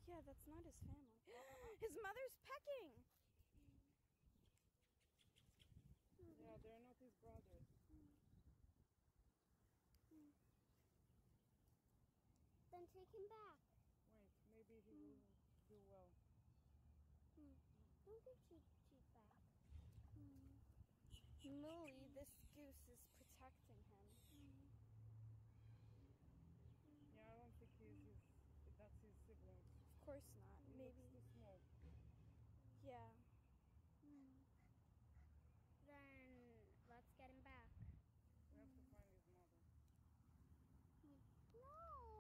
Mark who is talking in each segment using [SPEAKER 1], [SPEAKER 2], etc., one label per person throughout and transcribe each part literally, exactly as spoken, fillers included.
[SPEAKER 1] Yeah, that's not his family. His mother's pecking!
[SPEAKER 2] Yeah, they're not his brothers.
[SPEAKER 3] Then take him back.
[SPEAKER 2] Wait, maybe he will do well.
[SPEAKER 3] Hmm. Don't give Cheep Cheep back.
[SPEAKER 1] Mm. Mooly, this goose is protecting him.
[SPEAKER 3] Mm.
[SPEAKER 2] Yeah, I don't think he's his, that's his siblings.
[SPEAKER 1] Of course not.
[SPEAKER 2] He
[SPEAKER 1] Maybe.
[SPEAKER 2] looks too small.
[SPEAKER 1] Yeah.
[SPEAKER 3] Mm. Then let's get him back.
[SPEAKER 2] We have to find his mother.
[SPEAKER 3] No.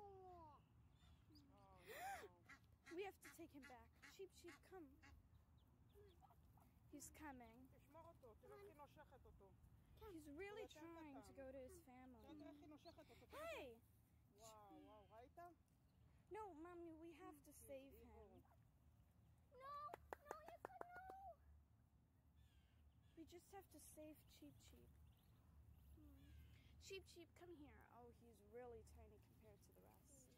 [SPEAKER 2] Oh, no.
[SPEAKER 1] We have to take him back. Cheep Cheep, come. He's coming.
[SPEAKER 2] תשמור אותו, תראה איך היא נושכת אותו.
[SPEAKER 1] He's really trying to go to his family.
[SPEAKER 2] תראה איך היא נושכת אותו.
[SPEAKER 1] Hey!
[SPEAKER 2] וואו, וואו, ראית?
[SPEAKER 1] No, Mommy, we have to save him.
[SPEAKER 3] No, no, you could no.
[SPEAKER 1] We just have to save Cheep Cheep. Hmm. Cheep Cheep, come here. Oh, he's really tiny compared to the rest.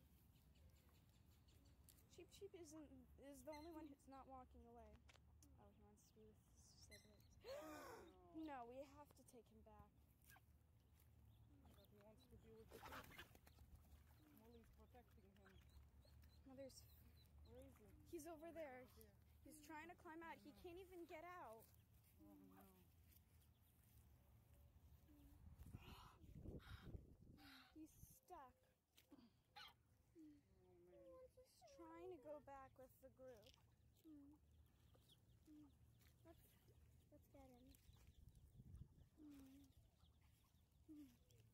[SPEAKER 1] Cheep Cheep isn't is the only one who's not walking away. Oh, he wants to be with his siblings.
[SPEAKER 2] No.
[SPEAKER 1] No, we have to take him back.
[SPEAKER 2] But he wants to be with the kids. Molly's protecting him.
[SPEAKER 1] Mother's.
[SPEAKER 2] Where is he?
[SPEAKER 1] He's over there.
[SPEAKER 2] Oh, dear.
[SPEAKER 1] He's trying to climb out. He can't even get out.
[SPEAKER 2] Oh, no.
[SPEAKER 1] He's stuck.
[SPEAKER 2] Oh, man.
[SPEAKER 1] He's trying to go back with the group.
[SPEAKER 3] Mm. Mm. Let's let's get him.
[SPEAKER 1] Mm. Mm.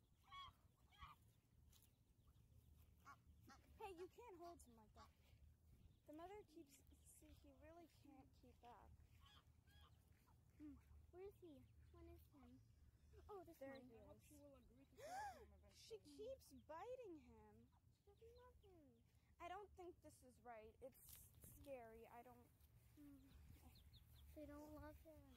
[SPEAKER 1] Hey, you can't hold him like that. The mother keeps. See, he really can't keep up.
[SPEAKER 3] Mm. Where is he? When is him? Oh, this
[SPEAKER 1] There
[SPEAKER 3] one.
[SPEAKER 1] he
[SPEAKER 2] I hope
[SPEAKER 1] is.
[SPEAKER 2] she will agree to talk to him eventually.
[SPEAKER 1] She keeps biting him.
[SPEAKER 3] She doesn't love him.
[SPEAKER 1] I don't think this is right. It's scary. I don't.
[SPEAKER 3] Mm. They don't love him.